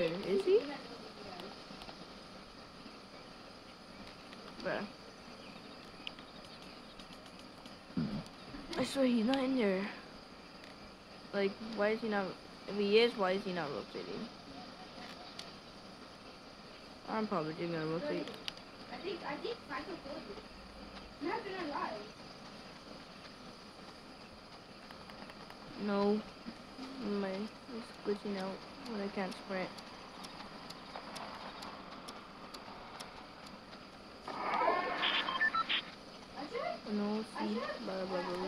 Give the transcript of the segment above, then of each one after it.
here. Is he? Bruh. I swear he's not in there. Like, why is he not? If he is, why is he not rotating? I'm probably just gonna rotate. I think Psycho killed you. Not gonna lie. No. It's glitching out when I can't sprint. No, see, blah blah blah.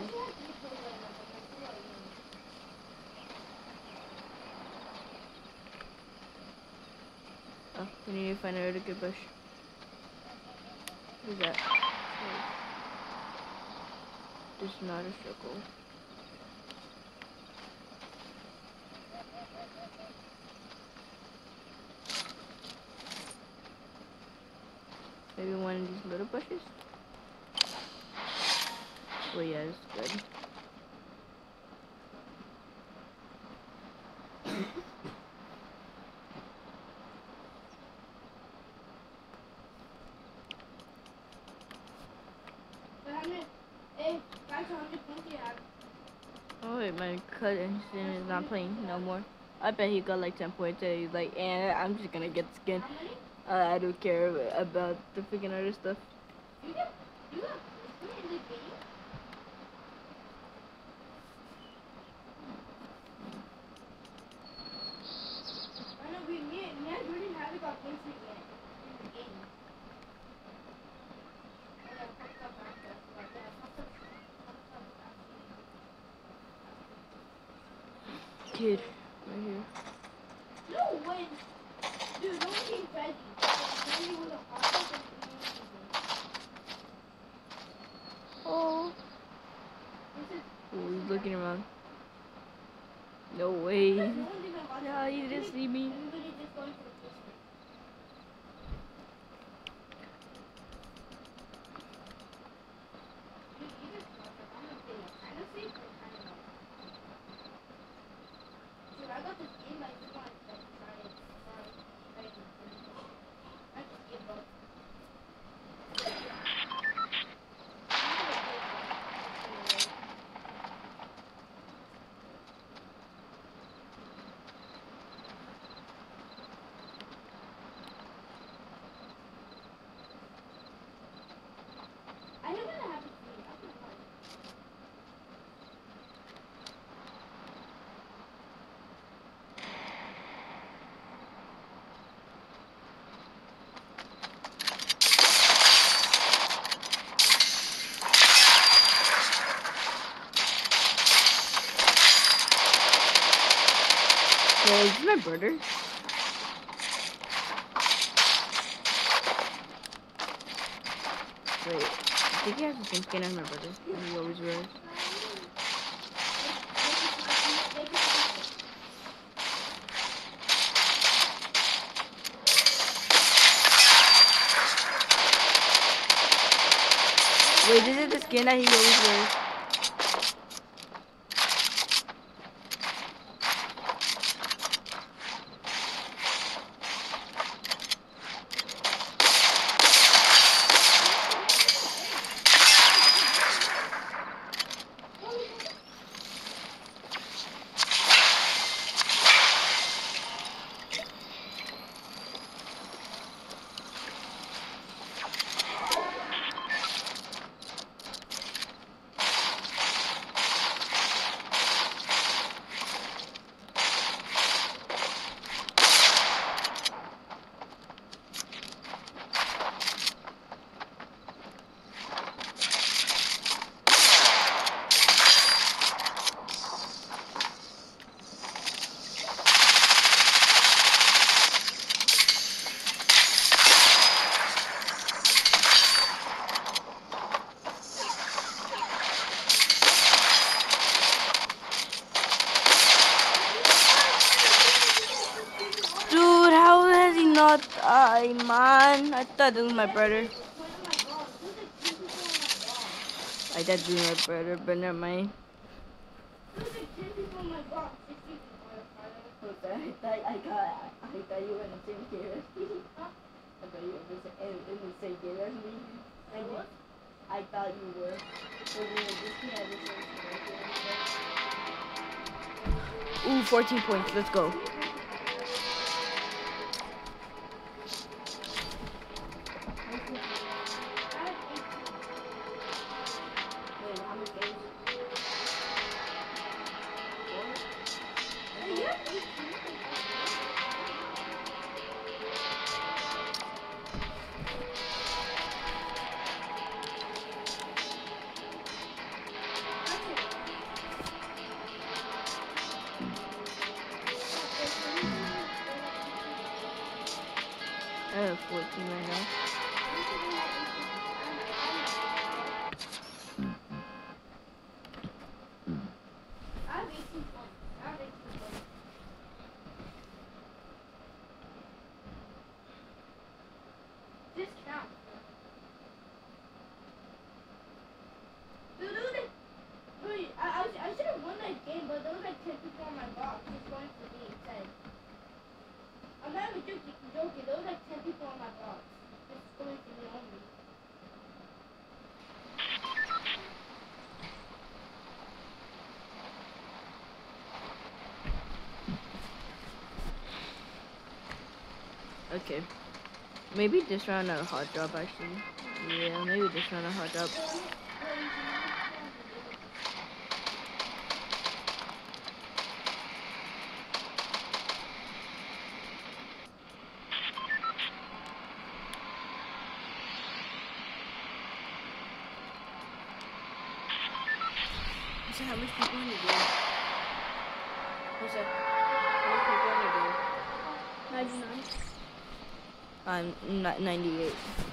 Oh, we need to find a really good bush. What is that? This is not a circle. Maybe one of these little bushes? Oh yeah, it's good. Oh wait, my cousin is not playing no more. I bet he got like 10 points and he's like, I'm just gonna get skin. I don't care about the freaking other stuff. Kid, right here. No way. Dude, don't keep Freddy. Freddy was a hot. Oh, he's looking around. No way. Yeah, he didn't see me. Well, is this my brother? Wait, I think he has the same skin as my brother. And he always wears. Wait, this is the skin that he always wears. Ay, man. I thought it was my brother. I thought it was my brother, but never mind. I thought you were in the same game as me. I thought you were in the same game as me. I thought you were. Ooh, 14 points. Let's go. I have 14 right now. I have 18 points. I have 18 points. This counts. Dude, I should have won that game, but there was like 10 people on my box. It's going for me instead. I'm not even joking. There was like 10 people on my box. It's going for me only. Okay. Maybe this round a hot drop actually. Yeah, maybe this round a hot drop. So how much people in the game? What's that? How much people in the game? 99. I'm not 98.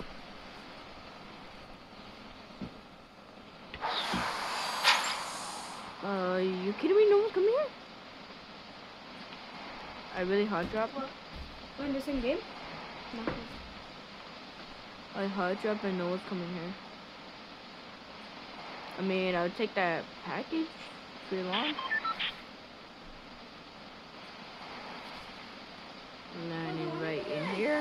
You kidding me? No one come here? I really hard drop. We're in the same game? No. I hard drop and no one's coming here. I mean, I would take that package pretty long. Landing right in here.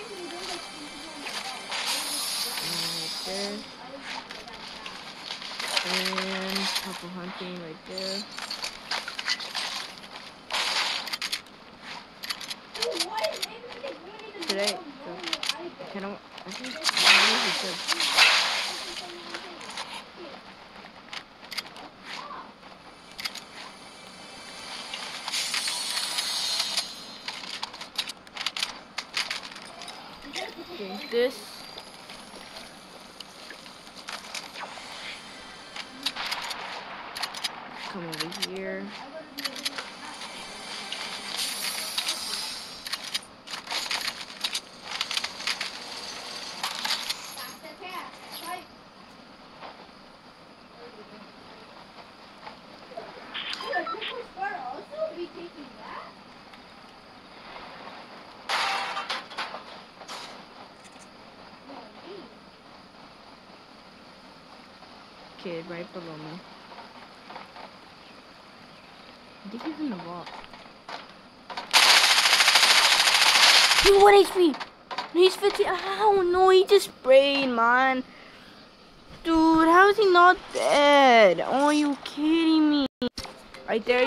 And right there. And couple hunting right there. Today, can I think okay, this. Come over here. Kid right below me. I think he's in the wall. He's 1 HP! He's 50. Oh no, he just sprayed, man. Dude, how is he not dead? Oh, are you kidding me? Right there,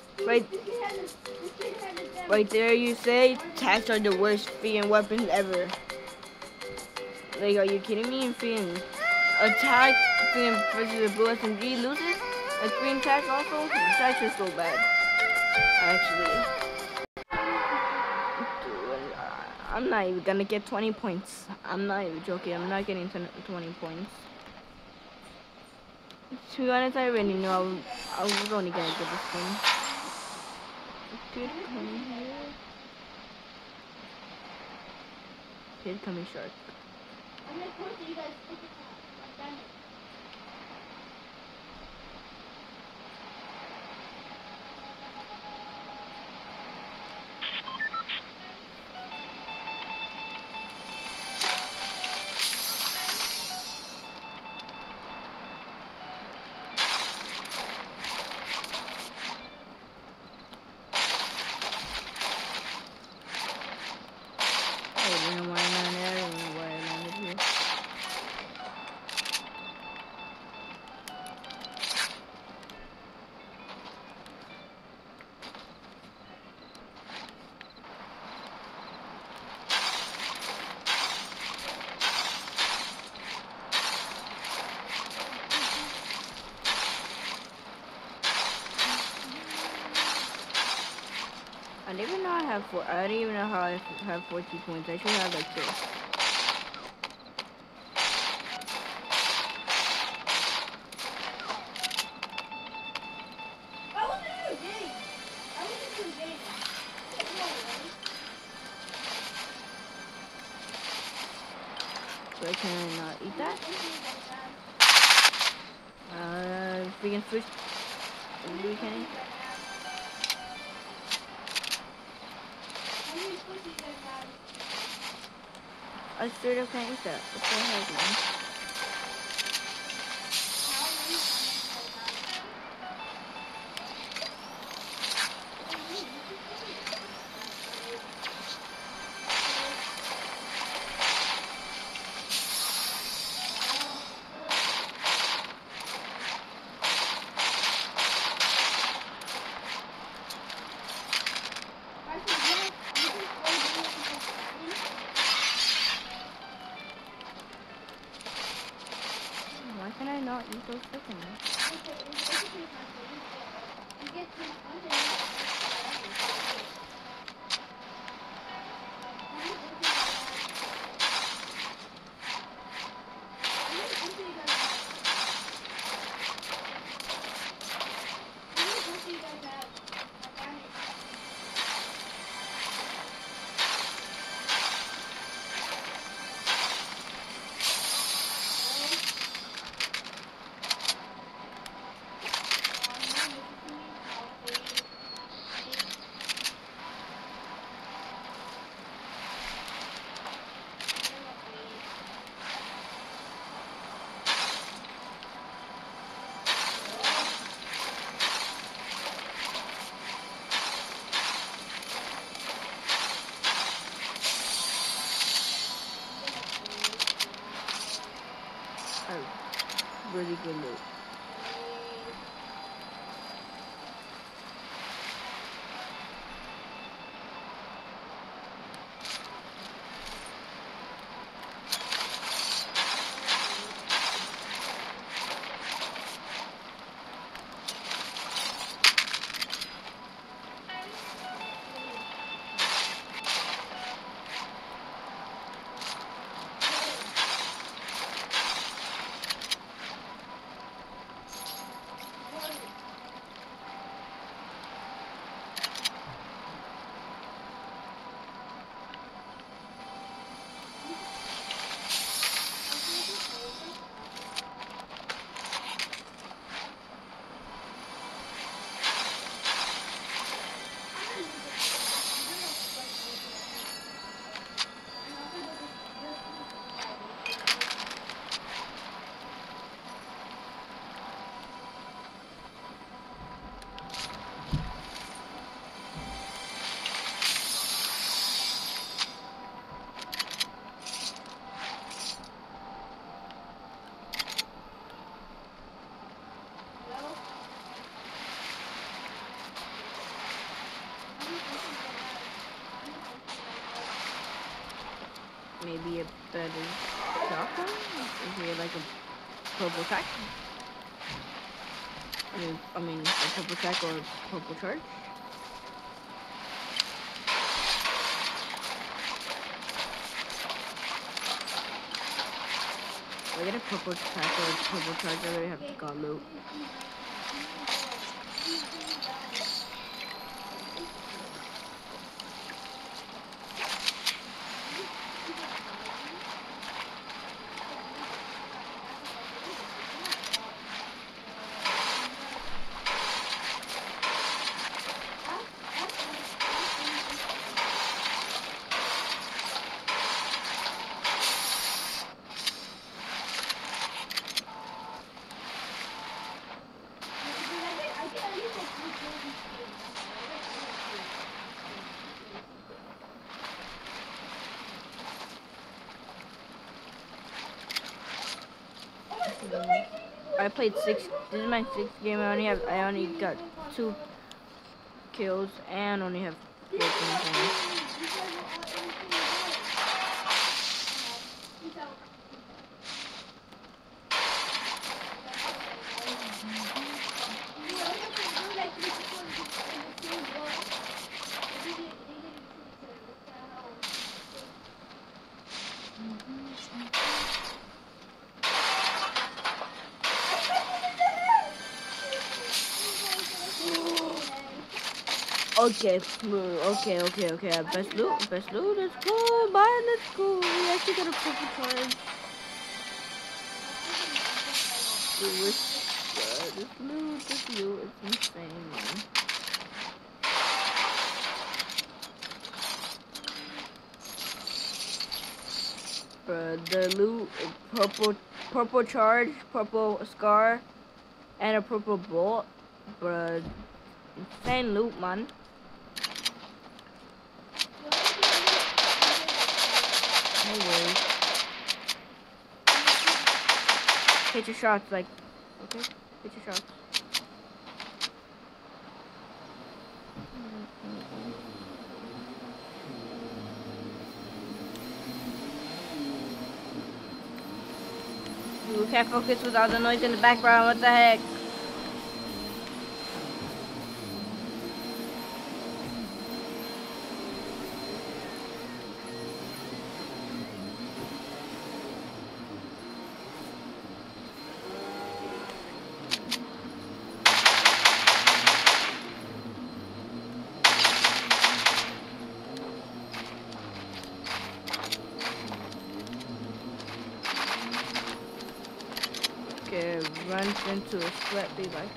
right there, you say attacks are the worst freaking weapons ever. Like, are you kidding me? Freaking attack versus a blue SMG loses. A green attack also. Attacks are so bad. Actually, dude, I'm not even gonna get 20 points. I'm not even joking. I'm not getting 20 points. To be honest, I already knew I was only gonna get this one. Kid coming here. Kid coming shark. I'm gonna point to you guys. Look at that. have four. I don't even know how I have 14 points. I should have like 2. I wasn't even game. I wasn't even game. So I can eat that. Vegan fish. We can eat. I straight up can't eat that. What the heck, man? Why can I not eat those chickens? Really good loot. Maybe a better shotgun? Is here like a purple track? I mean, a purple track or a purple charge? If I get a purple track or a purple charge, I already have got loot. I played 6. This is my 6th game. I only got 2 kills and only have 14 points. Okay, okay. Best loot, let's go, man, let's go. We actually got a purple charge. Dude, this loot is insane, man. Bruh, the loot, purple charge, purple scar, and a purple bolt. Bruh, insane loot, man. No worries. Hit your shots, like, okay? Hit your shots. You can't focus with all the noise in the background, what the heck? Okay, runs into a sweat Levi.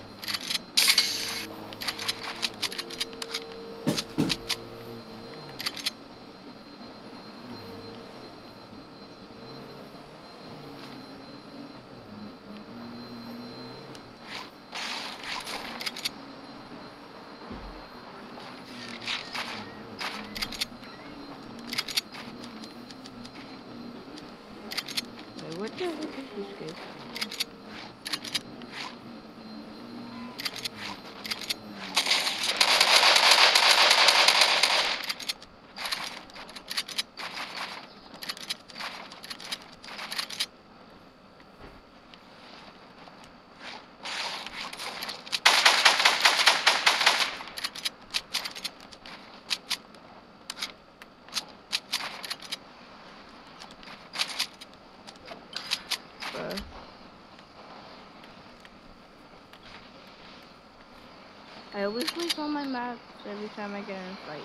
Wait, what the heck is this guy? I always lose all my maps every time I get in a fight.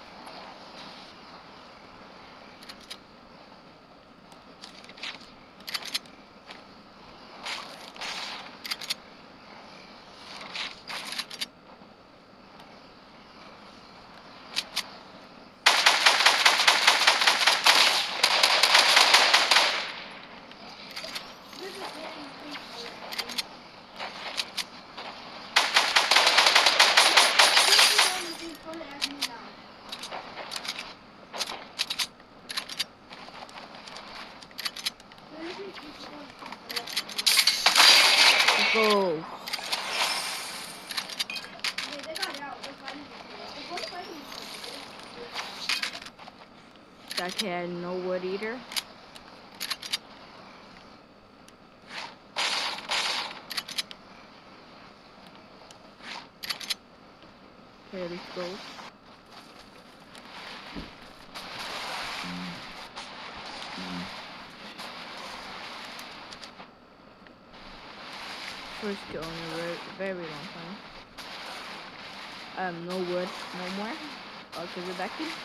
Go. That kid, no wood eater. Okay, let's go. First kill in a very long time. No wood, no more. Okay, we're back in.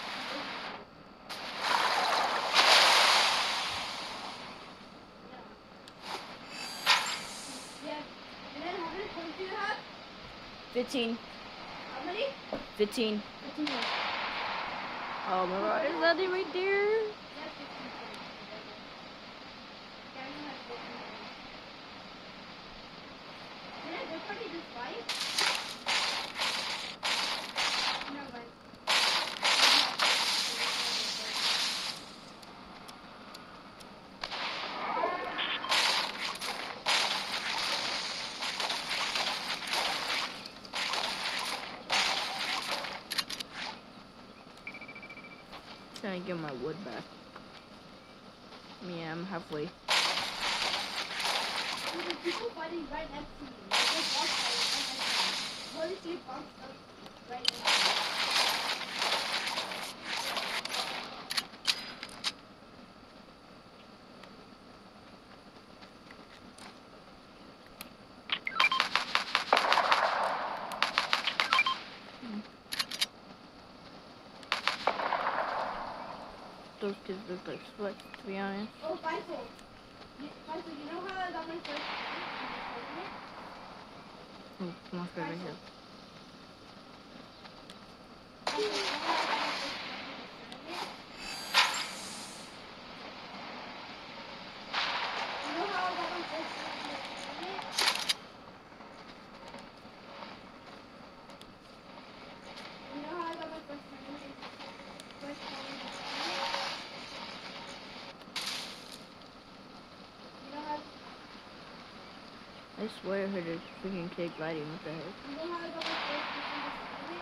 Yeah. And then how many points do you have? 15. How many? 15. 15. Oh my god, is that it right there? Trying to get my wood back. Yeah, I'm halfway. There's people fighting right next to me. Like, there's boss fighting right next to me. What is your boss right next to me? those kids look like sweat, to be honest. Oh, Faisal. Faisal, you know how I got my first tournament? Oh, come on, right here. Faisal, you know how I got my first tournament? You know how I got my first tournament? You know how I got my first tournament? First tournament? You know how I swear I heard a freaking kid gliding. What the heck? you know how I got my first tournament?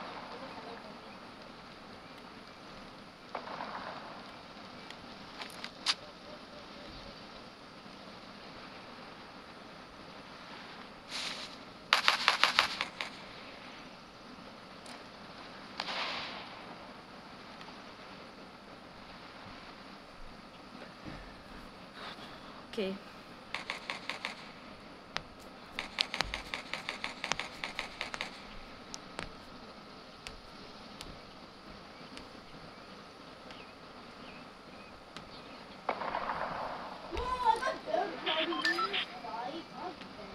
Okay. No, I got third party in this fight. God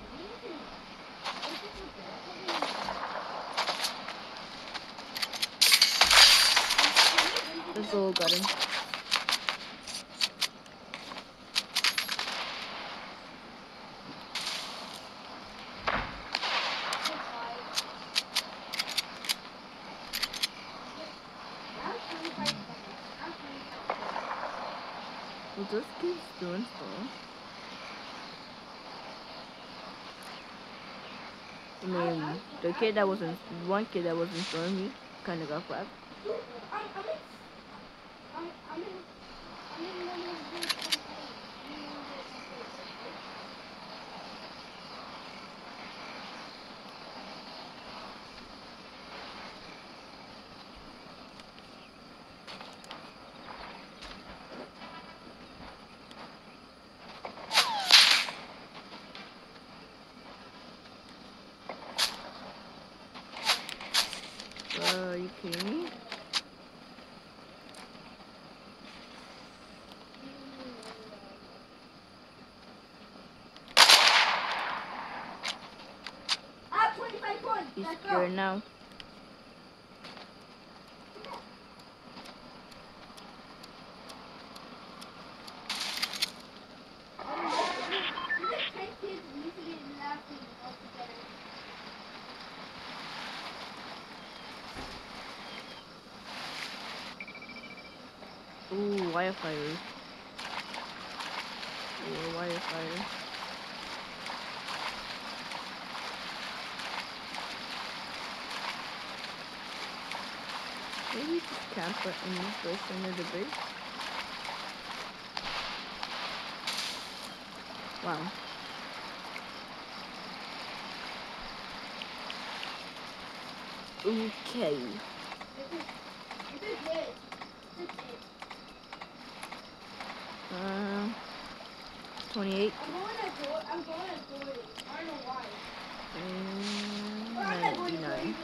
damn. Let's go, got him. What those kids doing for? I mean, the kid that wasn't, one kid that wasn't throwing me, kind of got clapped. I'm in one of the Are you kidding me? Ah, 25 points. He's Let's go. scared now. You get 10 kids usually laughing all together. Ooh, wire fire. Ooh, wire fire. Maybe just camp it and go under the bridge. Wow. Okay. This is it. 28. I'm going at 40. I don't know why. I'm not going to 99.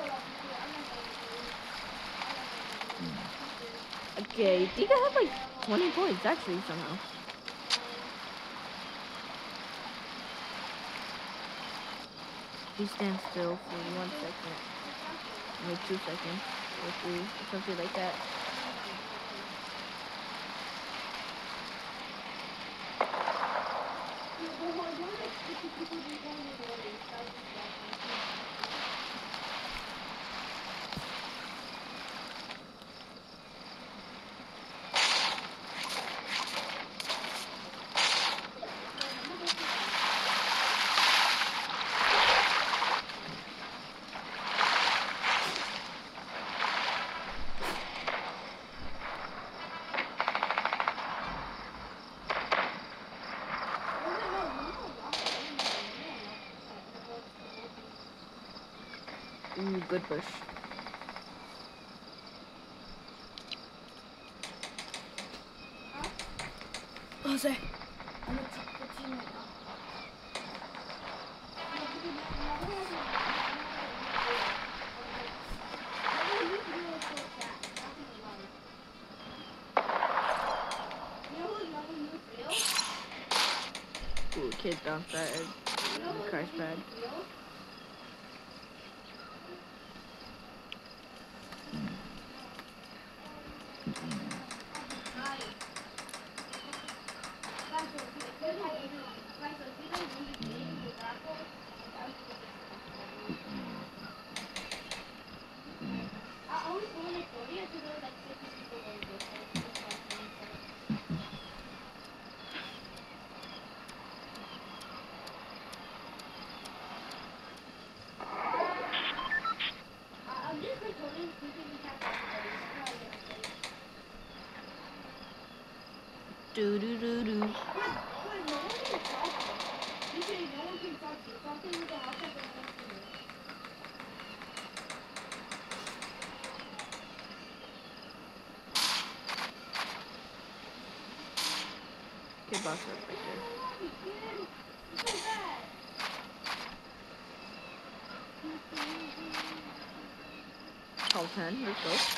40. Okay, I think I have like 20 points actually somehow. Please stand still for 1 second. Maybe 2 seconds. Or 3. Or something like that. Ooh, good push. Jose. Kid bounce that crash pad. Do do do do. Kid box up right there. Call 10, let's go.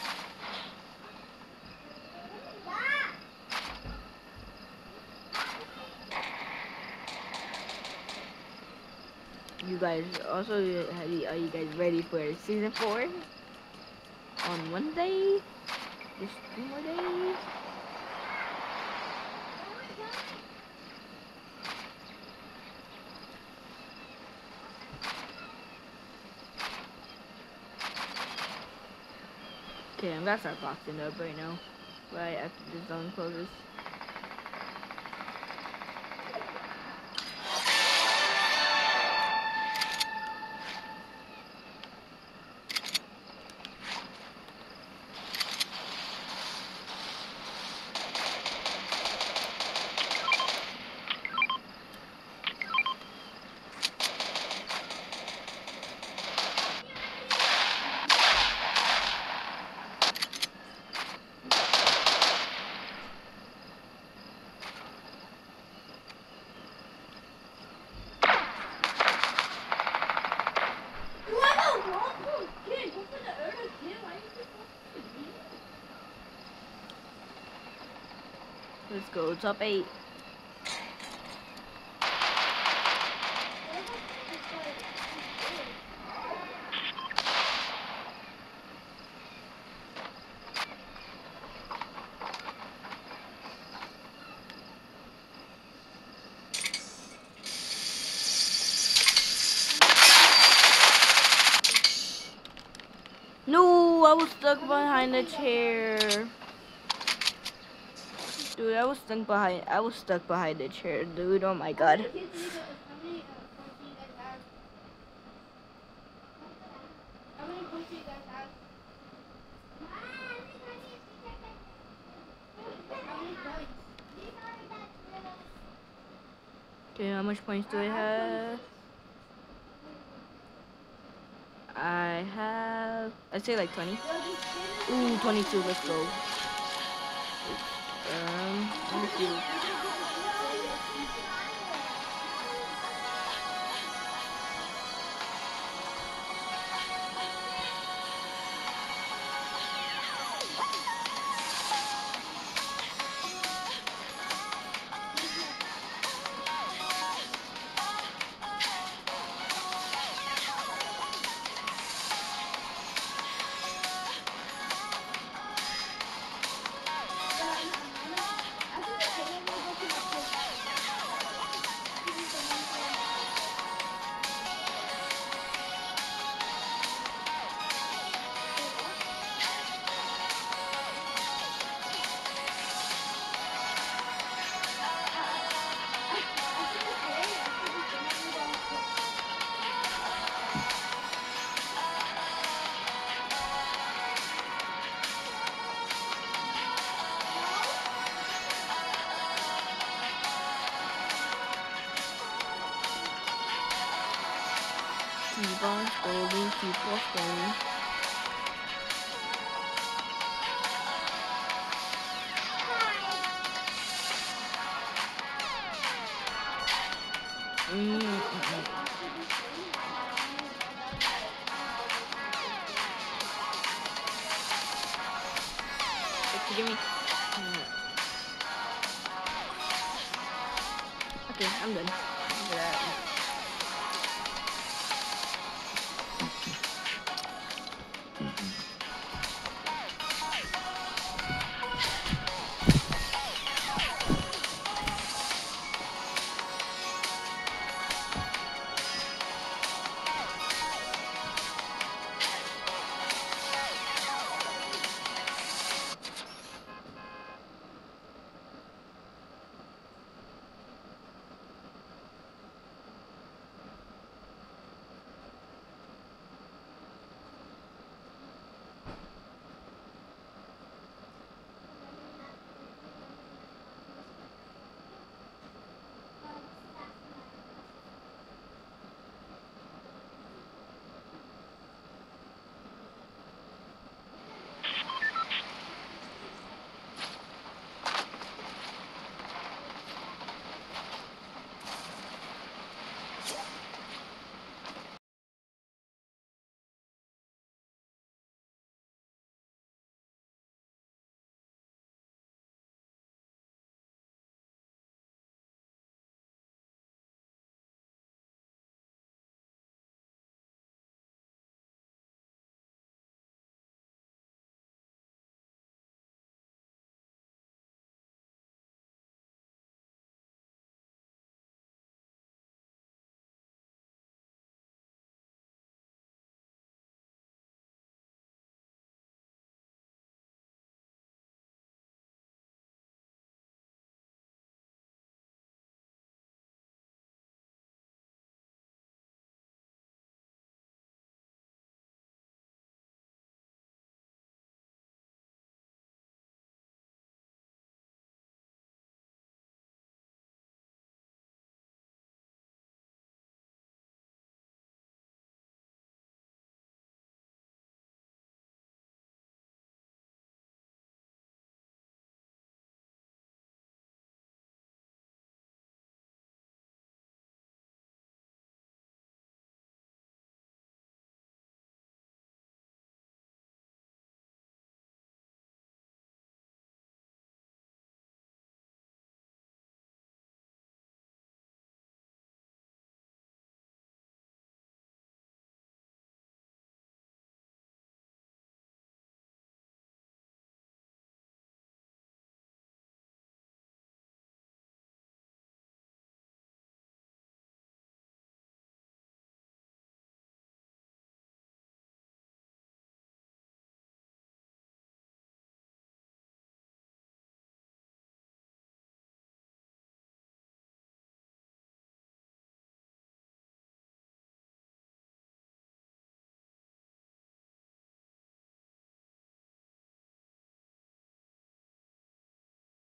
You guys also, are you guys ready for season 4? On Wednesday? Just 2 more days? Okay, I'm gonna start boxing up right now. Right after the zone closes. Let's go, top 8. No, I was stuck behind the chair. Dude, I was stuck behind the chair, dude. Oh my god. Okay, how much points do I have? I have, I'd say like 20. Ooh, 22, let's go. Let me see. Keep on scrolling, keep on scrolling. Give me. Okay, I'm done. for that.